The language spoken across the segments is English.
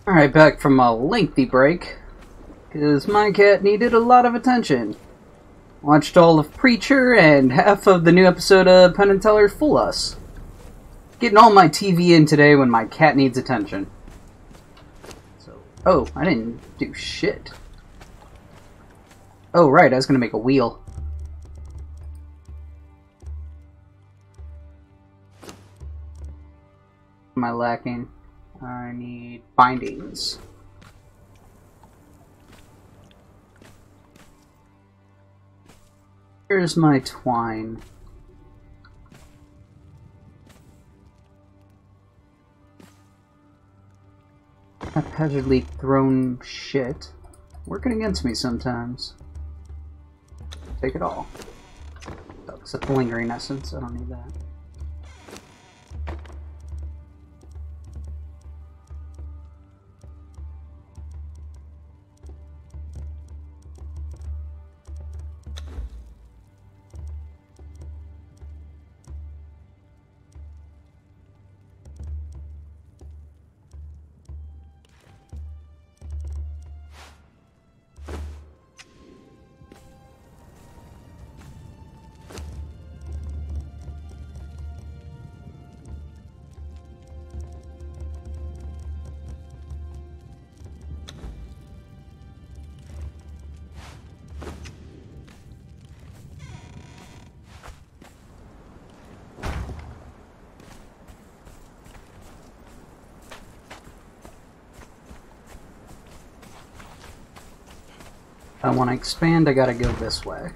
Alright, back from a lengthy break, because my cat needed a lot of attention. Watched all of Preacher and half of the new episode of Penn and Teller Fool Us. Getting all my TV in today when my cat needs attention. So, oh, I didn't do shit. Oh, right, I was gonna make a wheel. What am I lacking? I need bindings. Here's my twine. Haphazardly thrown shit. Working against me sometimes. Take it all. Oh, except the lingering essence, I don't need that. If I want to expand, I gotta go this way.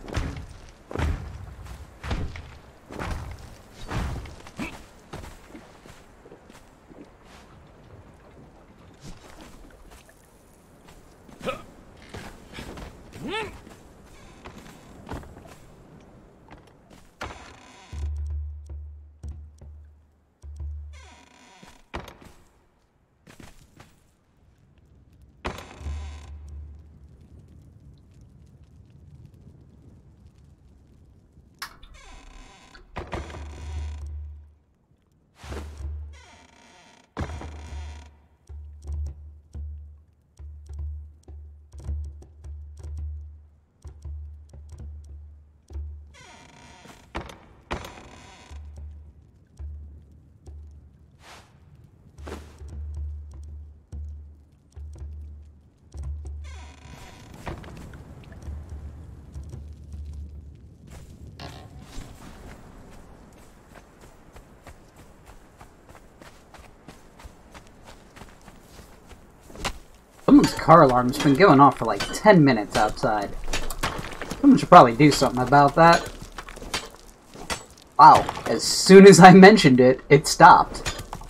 Someone's car alarm's been going off for like 10 minutes outside. Someone should probably do something about that. Wow, as soon as I mentioned it, it stopped.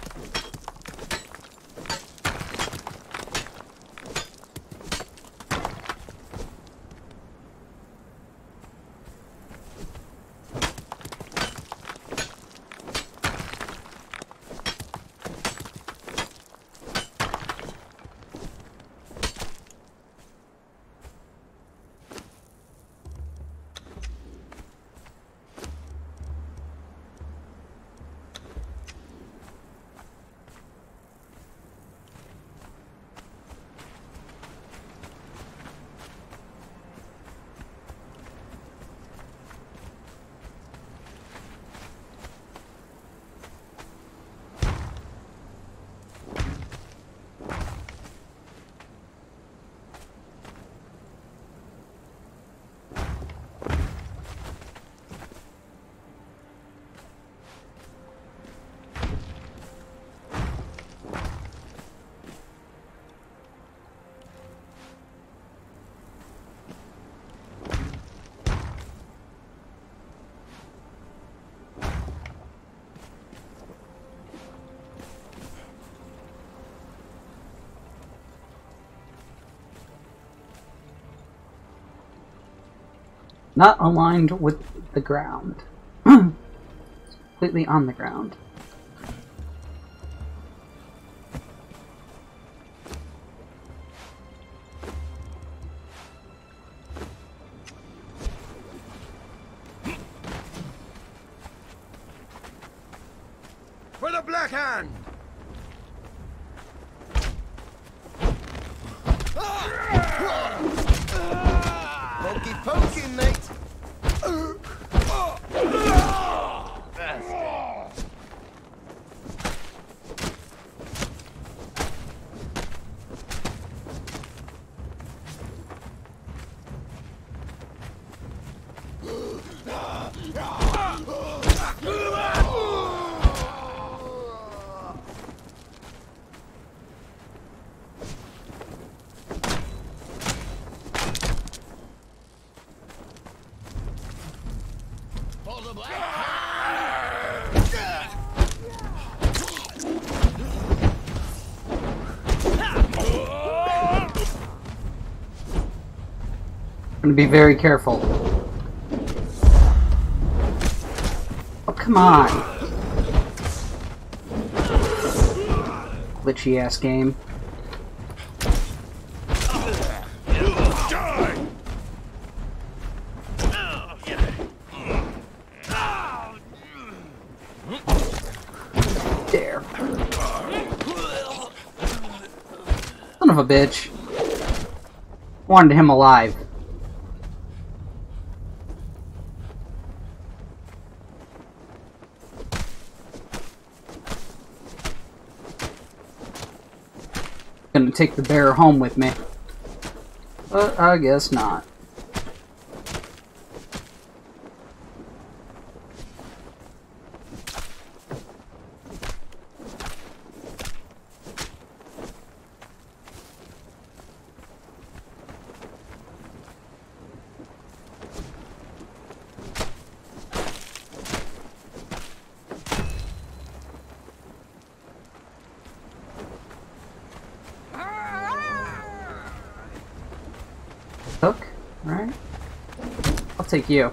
Not aligned with the ground. Completely on the ground. For the Black Hand! poking, mate. I'm gonna be very careful. Oh, come on. Glitchy ass game. There. Son of a bitch. Wanted him alive. Gonna take the bear home with me. But I guess not. Hook, right? I'll take you.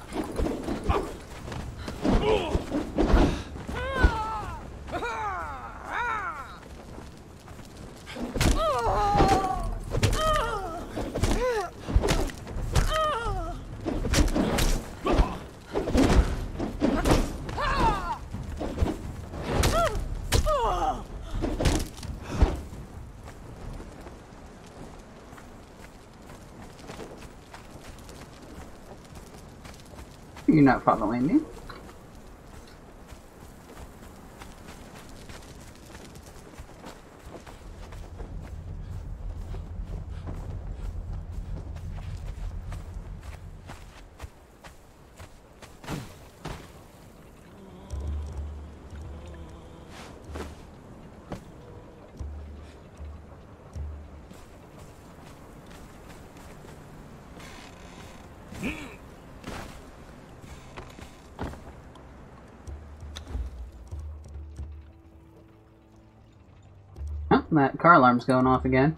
You're not following me. Oh, that car alarm's going off again.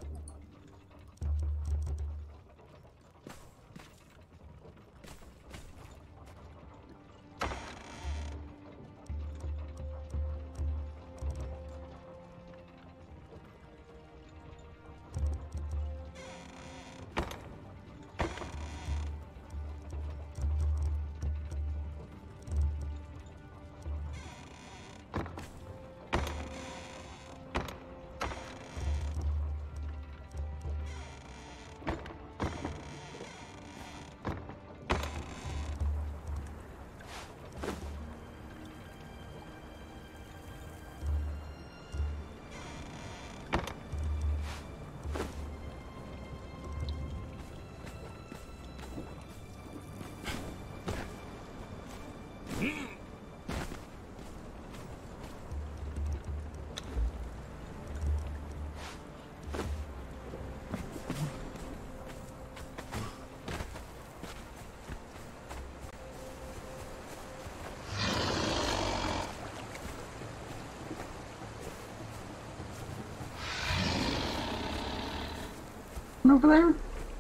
Over there?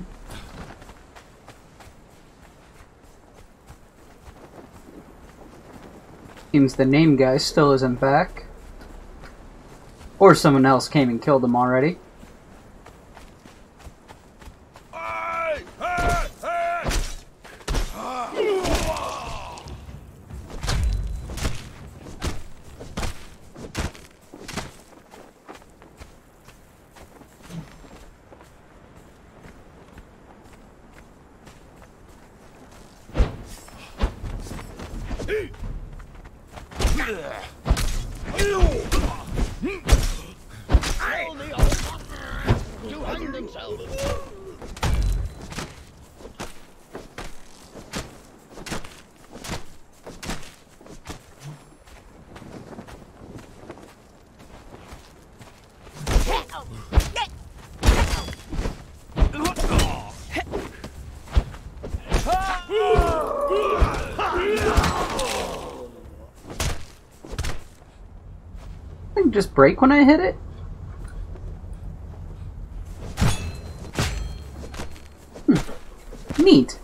Seems the name guy still isn't back. Or someone else came and killed him already. Thing just break when I hit it? Neat.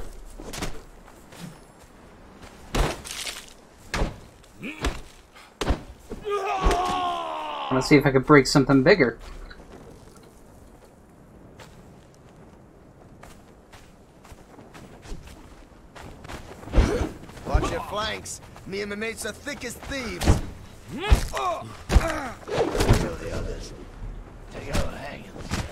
I want to see if I could break something bigger. Watch your flanks. Me and my mates are thick as thieves. Kill the others. Take out a hang.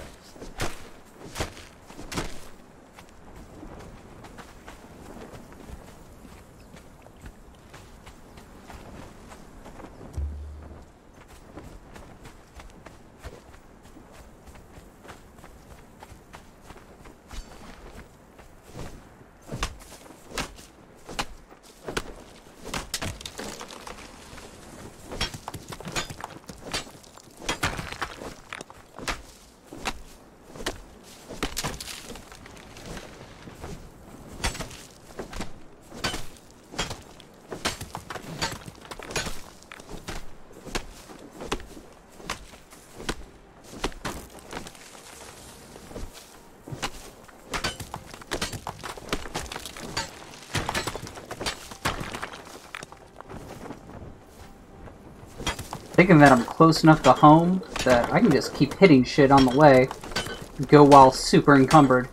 Thinking that I'm close enough to home that I can just keep hitting shit on the way, go while super encumbered.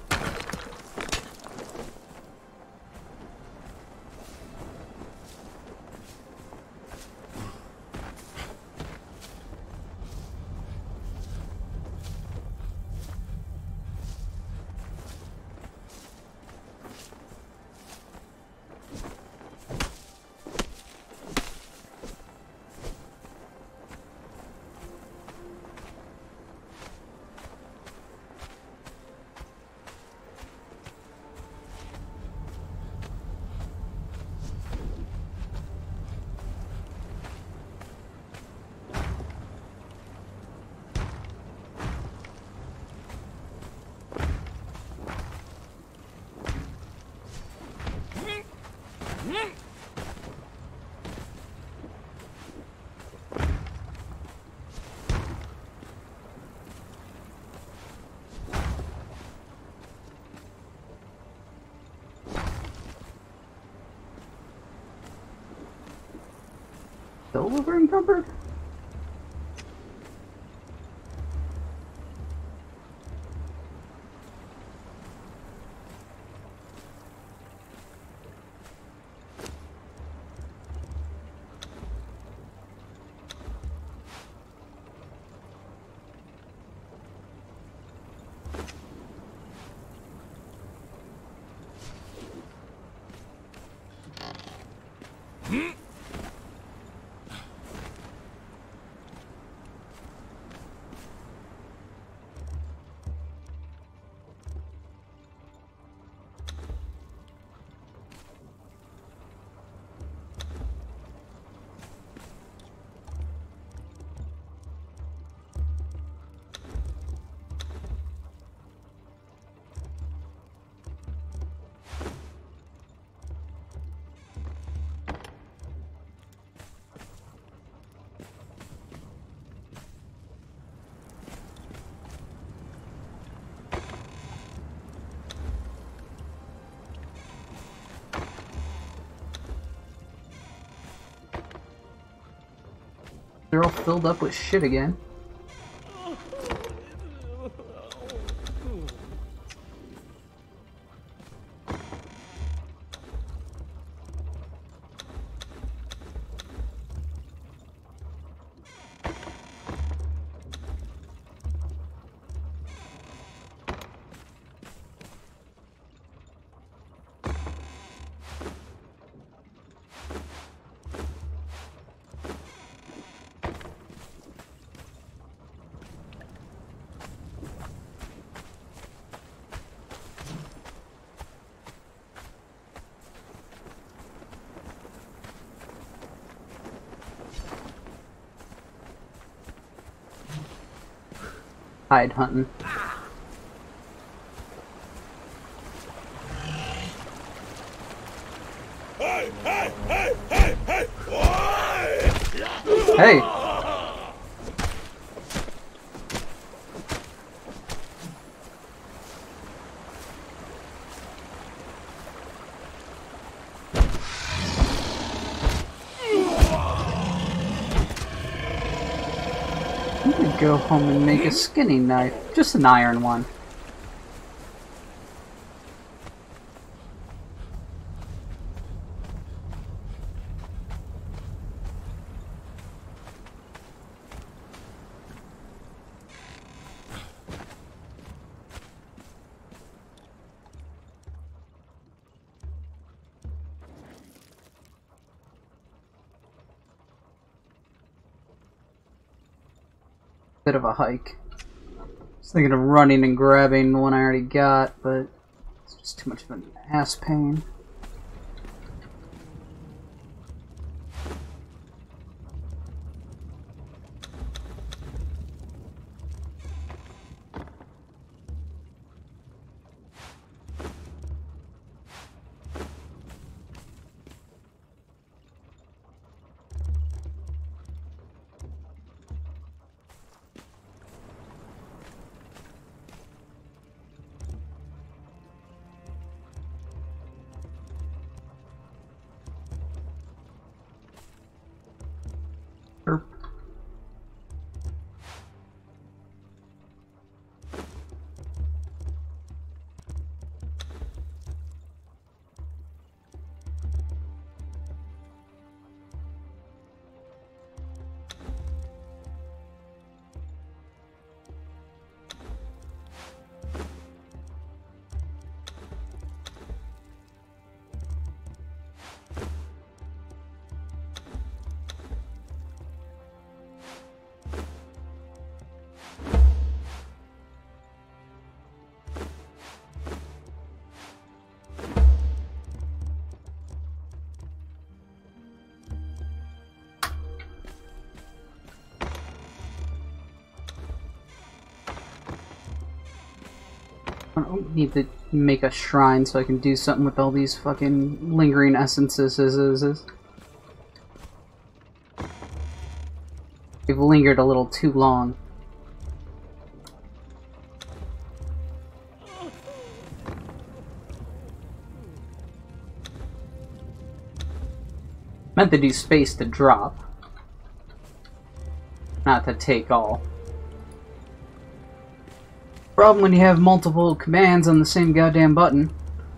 Still over encumbered? They're all filled up with shit again. hide hunting. Hey, hey, hey, hey, hey! Hey! I'm gonna go home and make a skinning knife. Just an iron one. Bit of a hike. I was thinking of running and grabbing the one I already got, but it's just too much of an ass pain. Herp. I need to make a shrine so I can do something with all these fucking lingering essences. They've lingered a little too long. Meant to do space to drop, not to take all. Problem when you have multiple commands on the same goddamn button.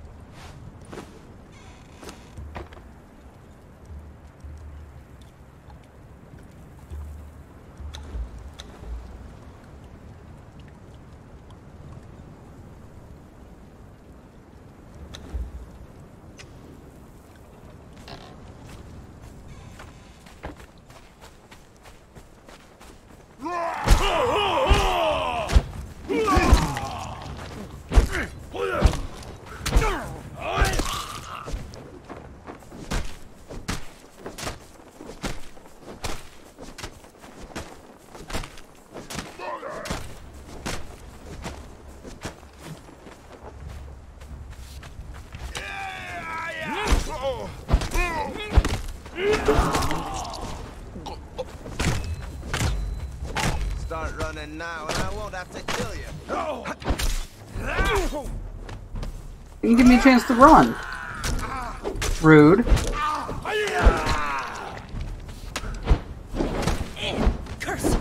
Start running now, and I won't have to kill you. You can give me a chance to run. Rude. Curse!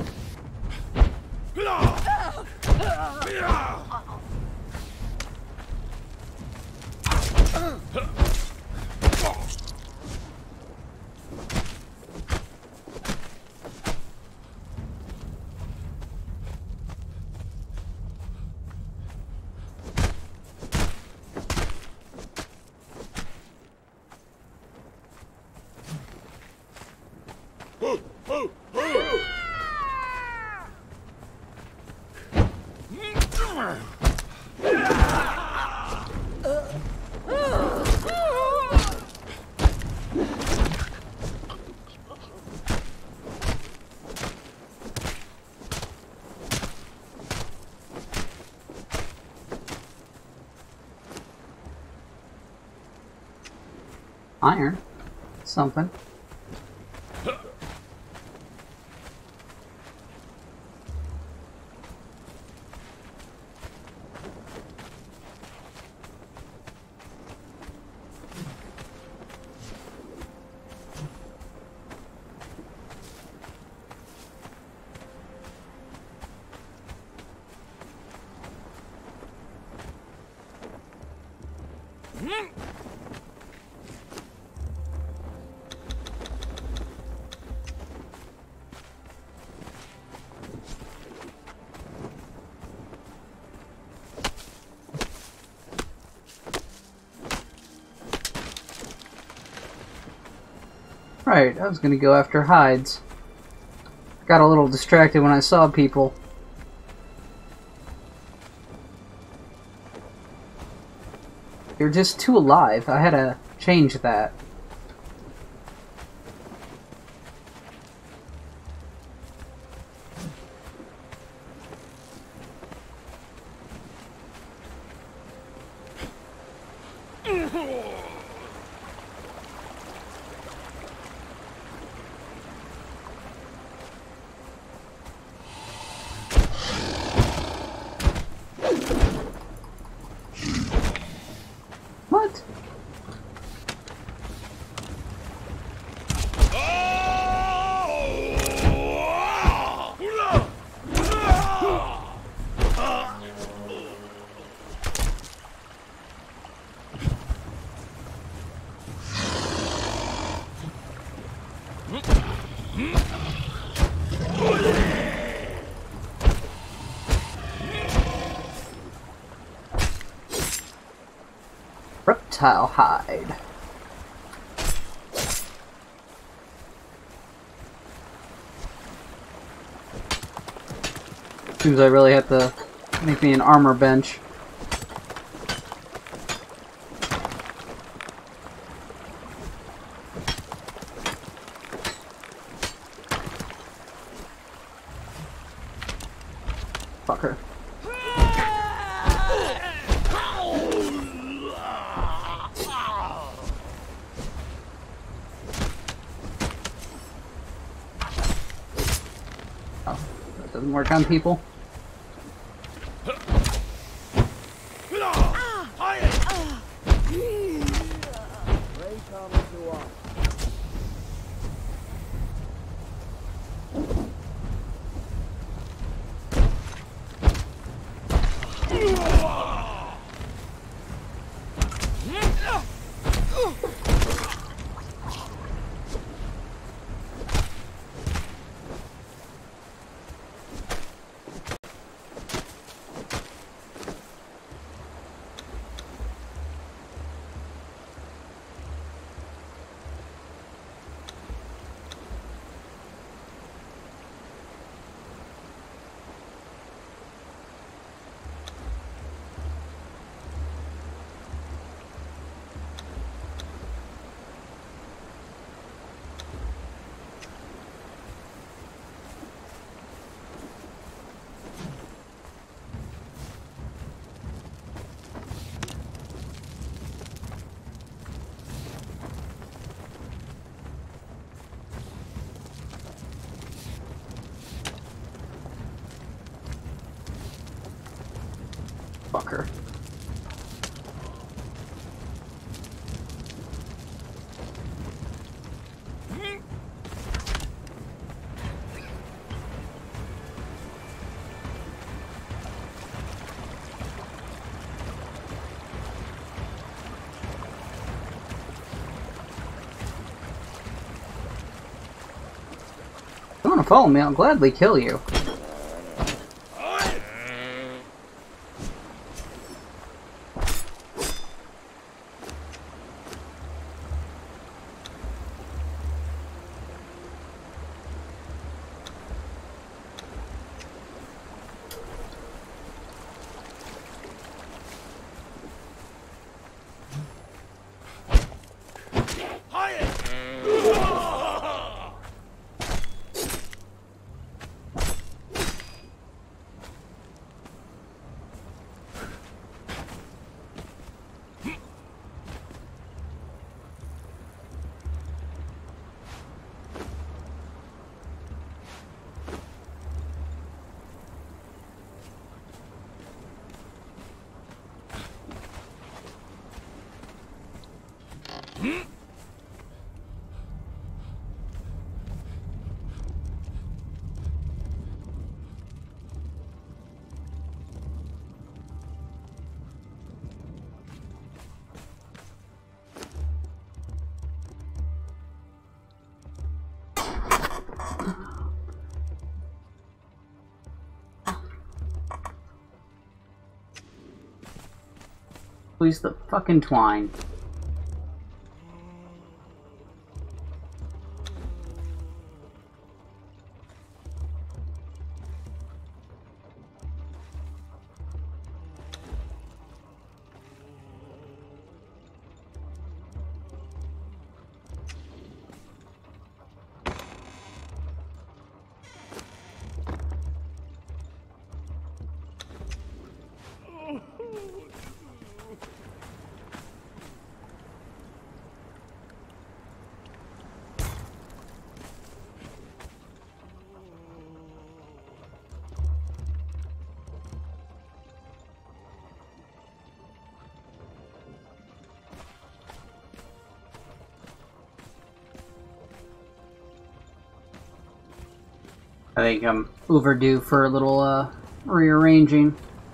Iron. Something. Right, I was gonna go after hides. Got a little distracted when I saw people. You're just too alive. I had to change that. What? Reptile hide. Seems I really have to make me an armor bench. Fucker. Doesn't work on people. Fucker. If you want to follow me, I'll gladly kill you. Squeeze the fucking twine. I think I'm overdue for a little rearranging.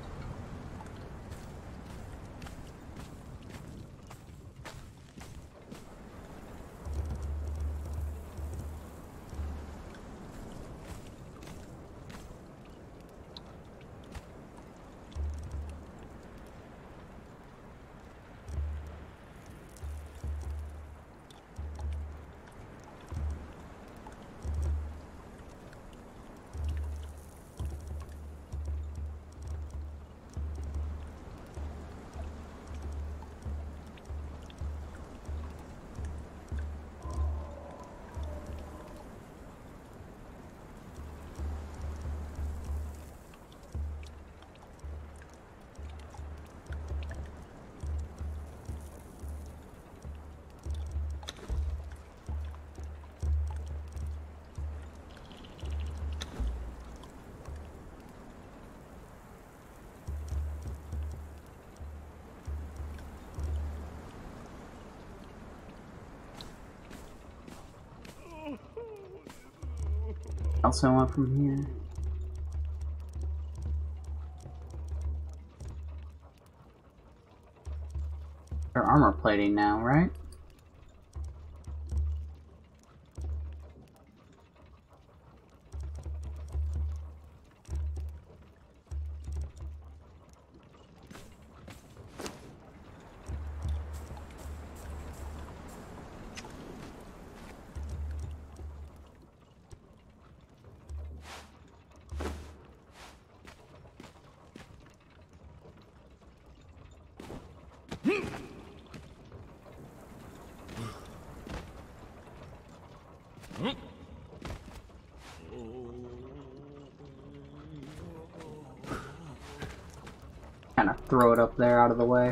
Also want from here. They're armor plating now, right? Kind of throw it up there out of the way.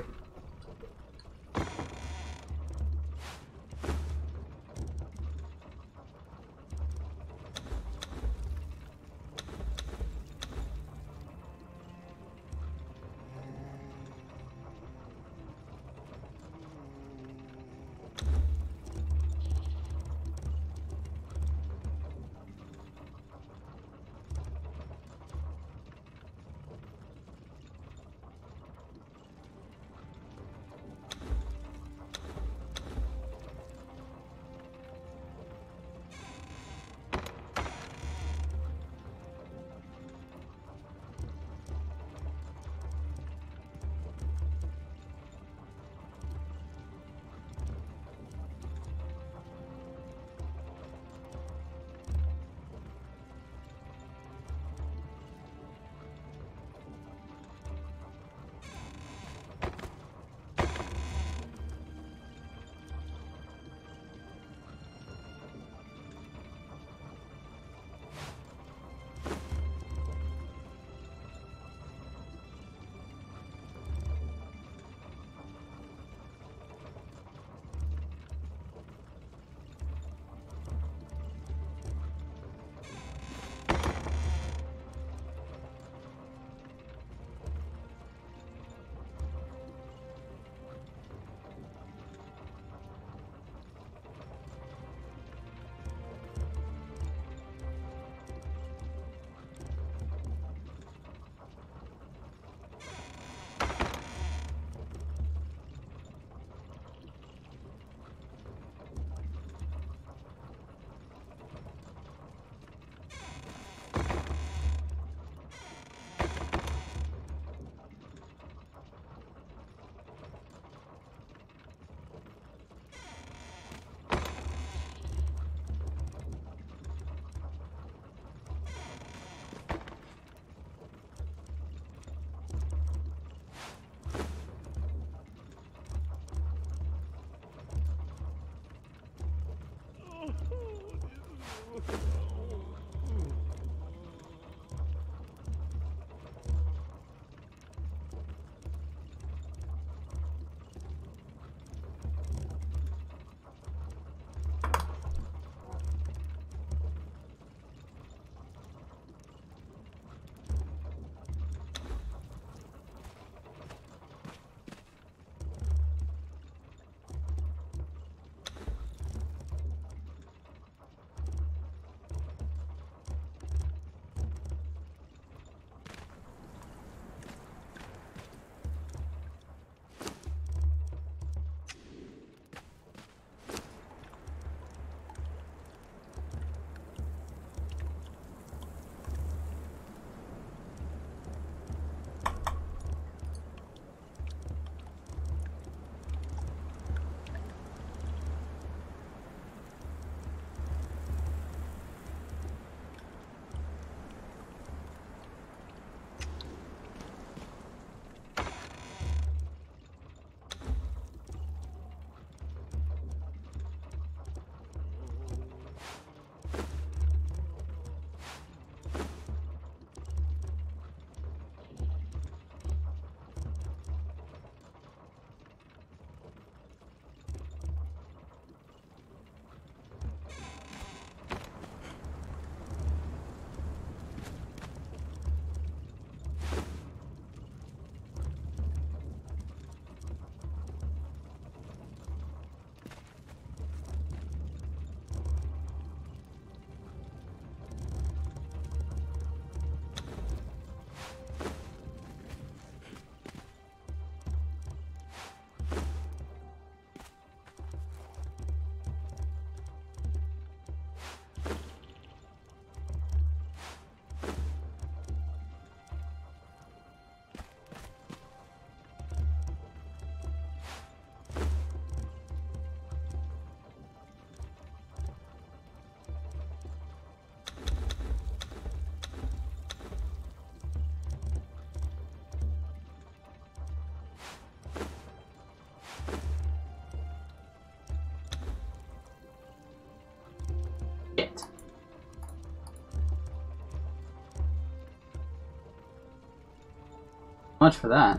Much for that.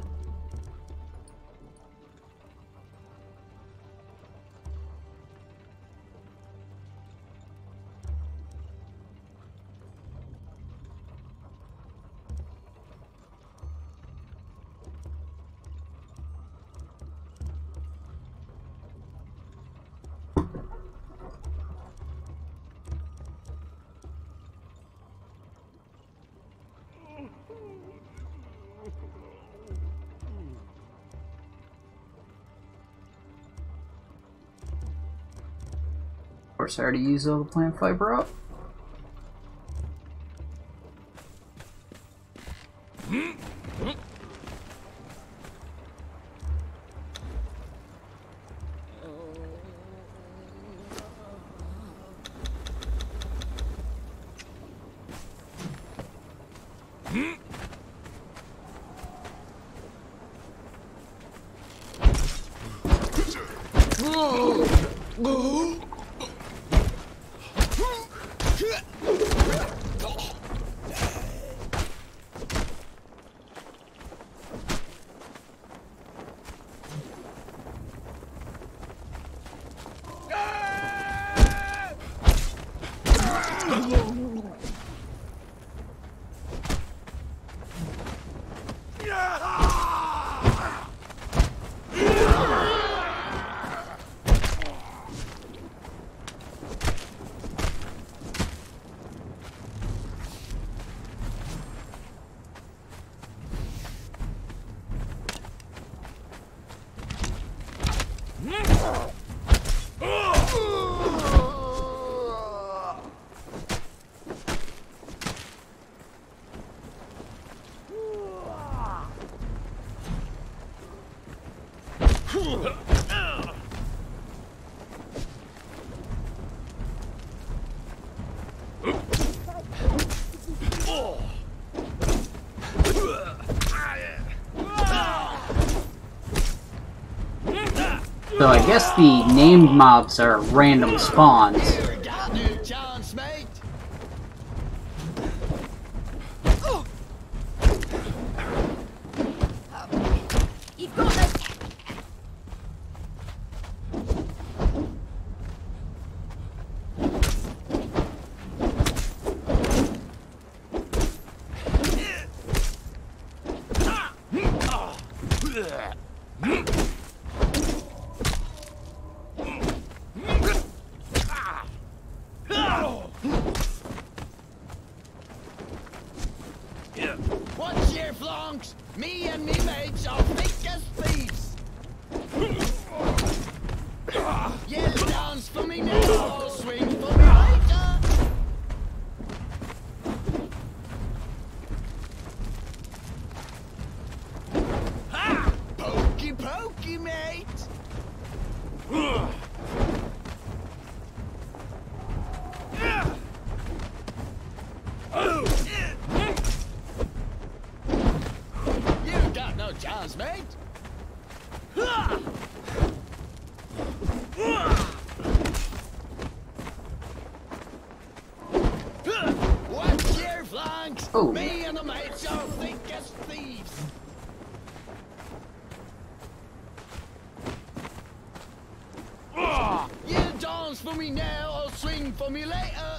Of course, I already used all the plant fiber up. So I guess the named mobs are random spawns. What's your flunks? Me and me mates are thick as thieves. You dance for me now, or swing for me later. Ha! Pokey pokey, mate. You got no chance, mate. Watch your flanks. Oh. Me and the mates are thick as thieves. You dance for me now or swing for me later.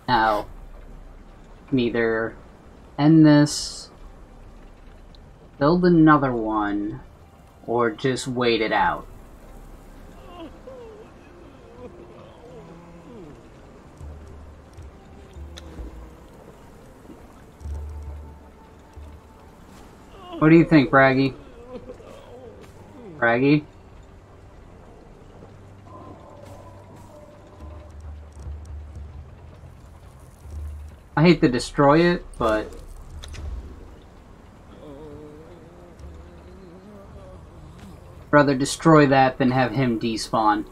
Now, can either end this, build another one, or just wait it out. What do you think, Braggy? Braggy? I hate to destroy it, but rather destroy that than have him despawn.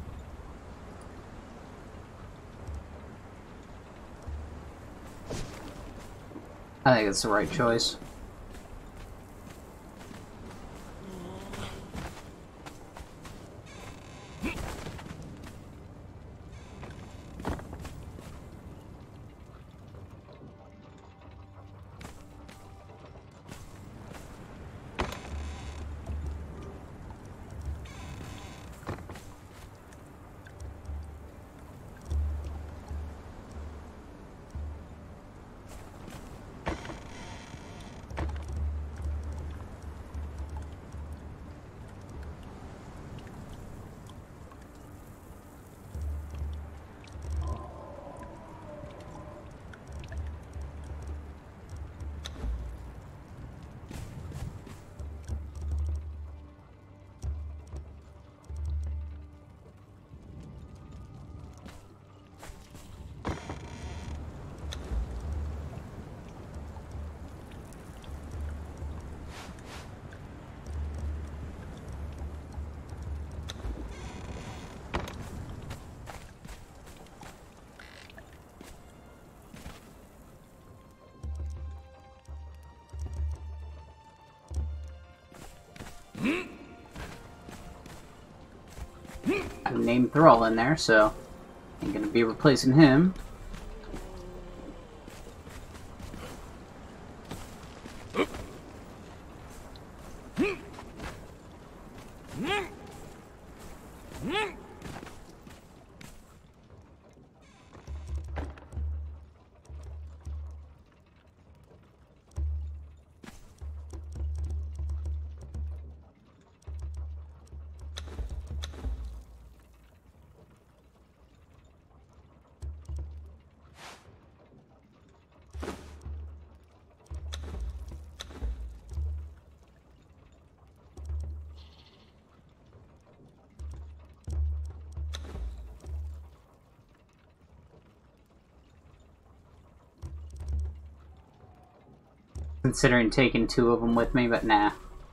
I think it's the right choice. I named Thrall in there, so I'm gonna be replacing him. Considering taking 2 of them with me, but nah.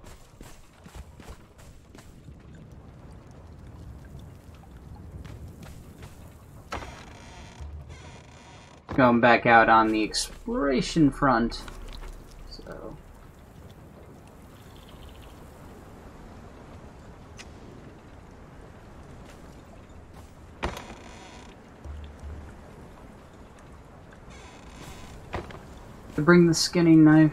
Going back out on the exploration front, so... to bring the skinning knife.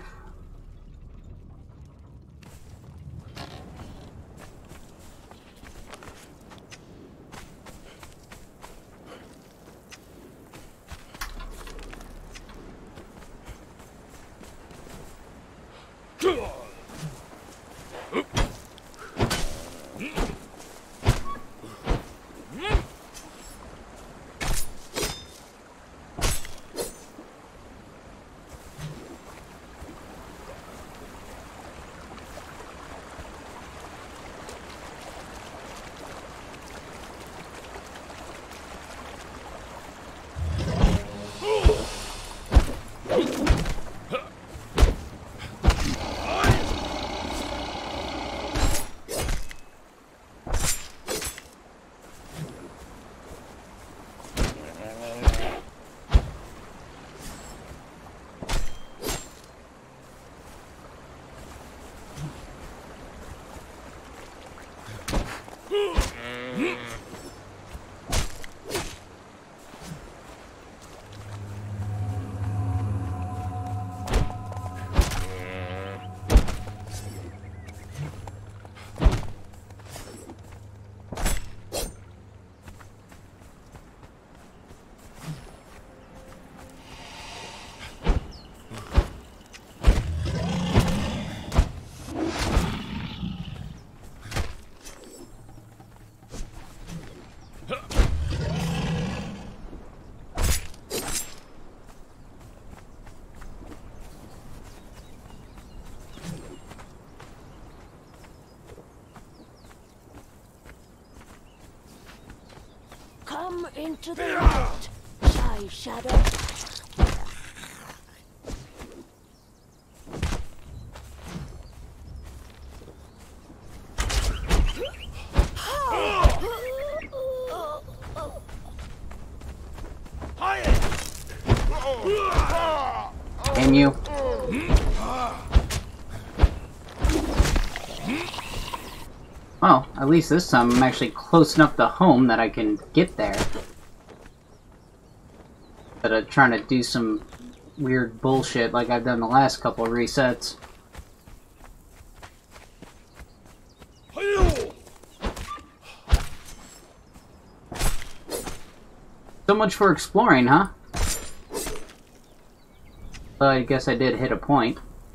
Come into the light, shy shadow. Can you? Well, at least this time I'm actually close enough to home that I can get there. Instead of trying to do some weird bullshit like I've done the last couple of resets. So much for exploring, huh? Well, I guess I did hit a point.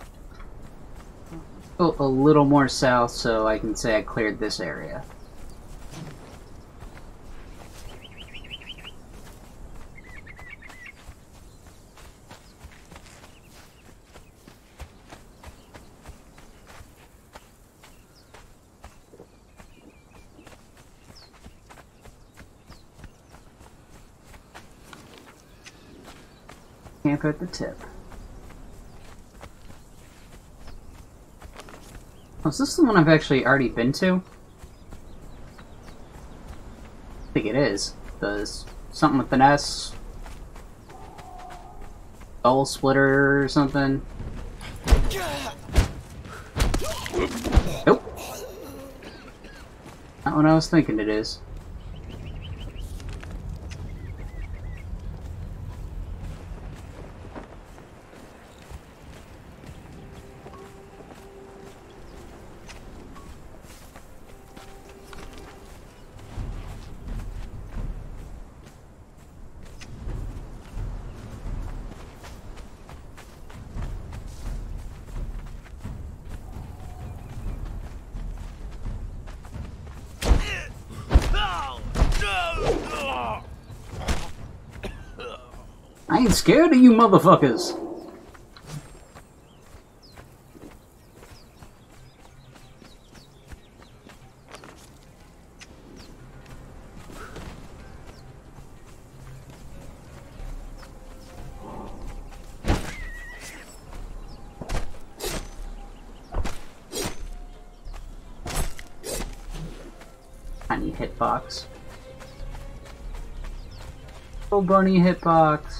Go a little more south so I can say I cleared this area. Camp at the tip. Oh, is this the one I've actually already been to? I think it is. There's something with an S. Soul Splitter or something. Nope. Not what I was thinking it is. I ain't scared of you motherfuckers! Tiny hitbox. Oh, bunny hitbox.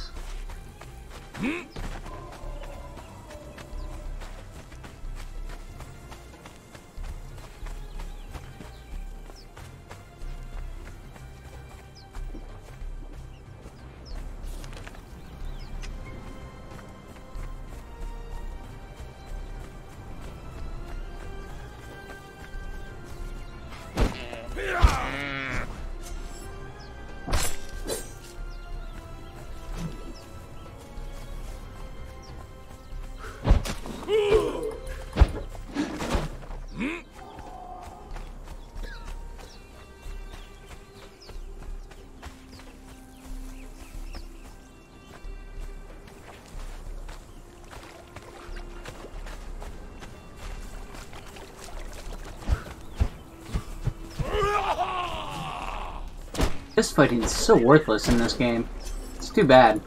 This fighting is so worthless in this game. It's too bad.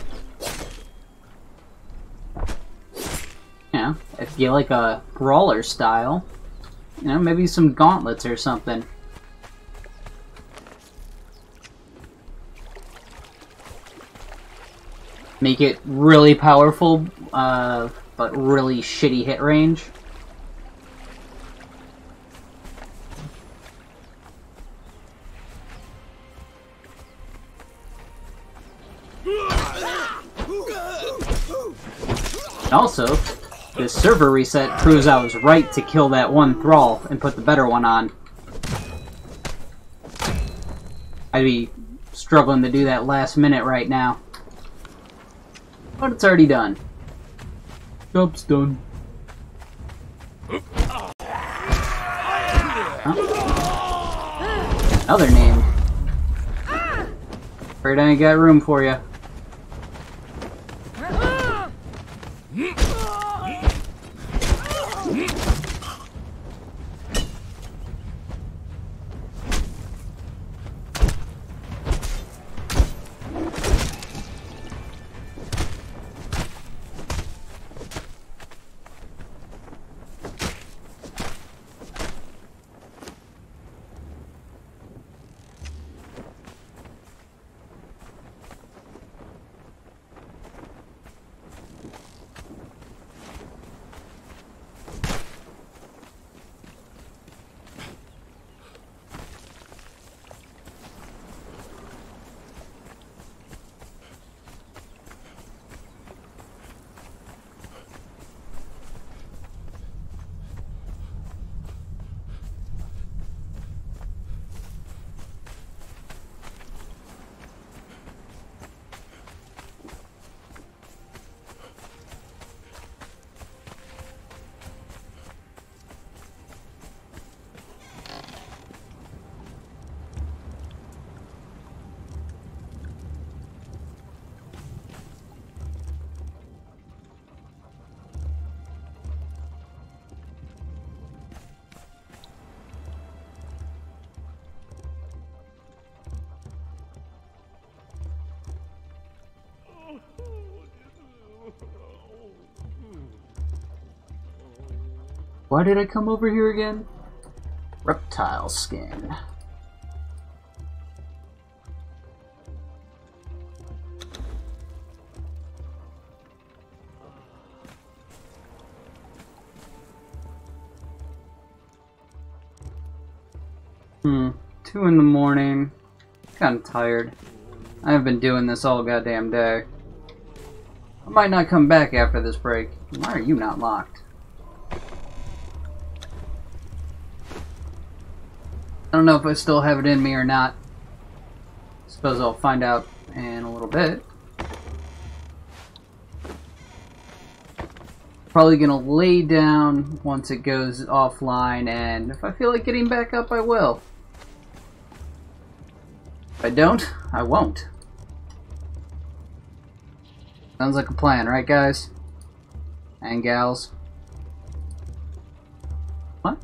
You know, if you like a brawler style, you know, maybe some gauntlets or something. Make it really powerful, but really shitty hit range. Also, this server reset proves I was right to kill that one thrall and put the better one on. I'd be struggling to do that last minute right now. But it's already done. Job's done. Huh? Another name. Afraid I ain't got room for you. Why did I come over here again? Reptile skin. Hmm. 2 in the morning. Kinda tired. I have been doing this all goddamn day. I might not come back after this break. Why are you not locked? I don't know if I still have it in me or not. Suppose I'll find out in a little bit. Probably gonna lay down once it goes offline, and if I feel like getting back up, I will. If I don't, I won't. Sounds like a plan, right, guys? And gals? What?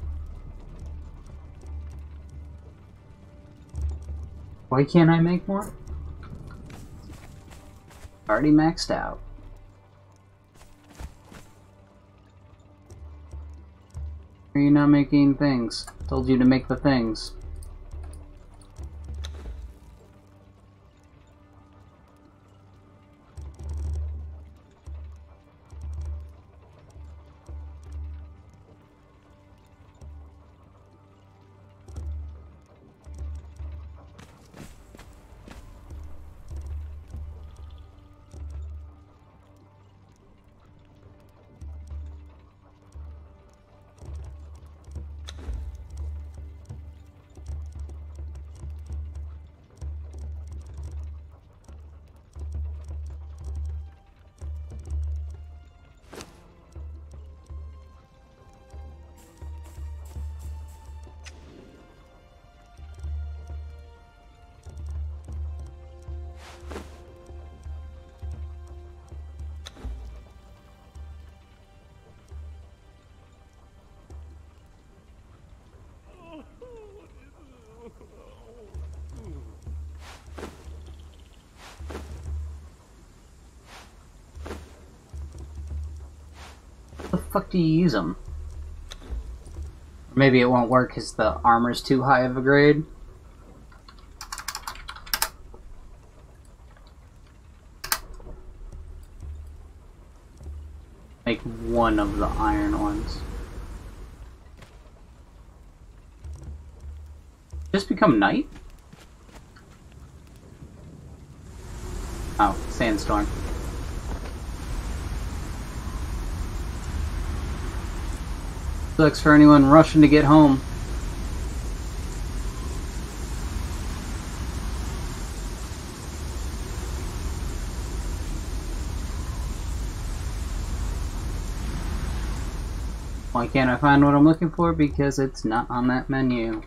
Why can't I make more? Already maxed out. Are you not making things? Told you to make the things. How the fuck do you use them? Or maybe it won't work because the armor's too high of a grade. Make one of the iron ones. Just become night? Oh, sandstorm. Sucks for anyone rushing to get home. Why can't I find what I'm looking for? Because it's not on that menu.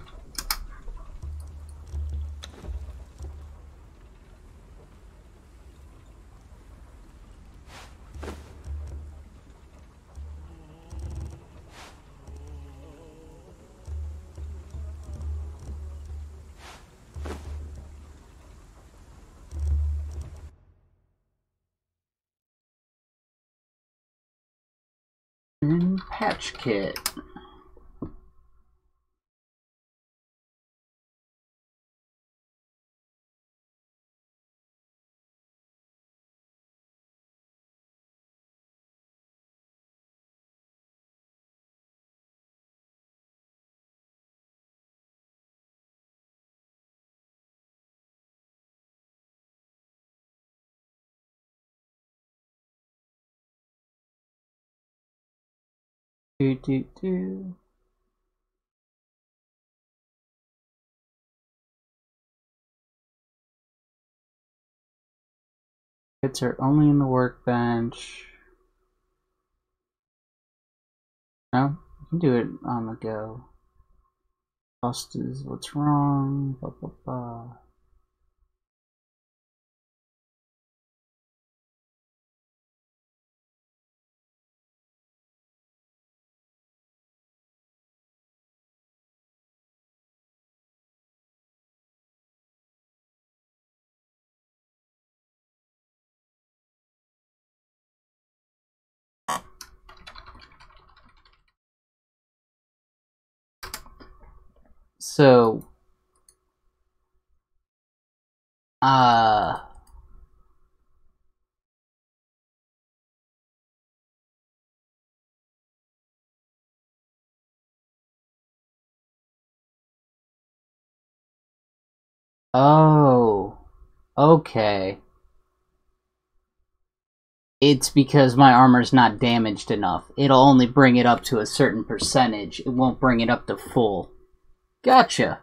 And patch kit. Do. Kits are only in the workbench. No, you can do it on the go. Cost is what's wrong. Blah blah blah. So, oh, okay. It's because my armor's not damaged enough. It'll only bring it up to a certain percentage. It won't bring it up to full. Gotcha.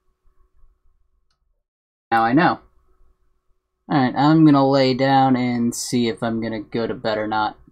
Now I know. Alright, I'm gonna lay down and see if I'm gonna go to bed or not.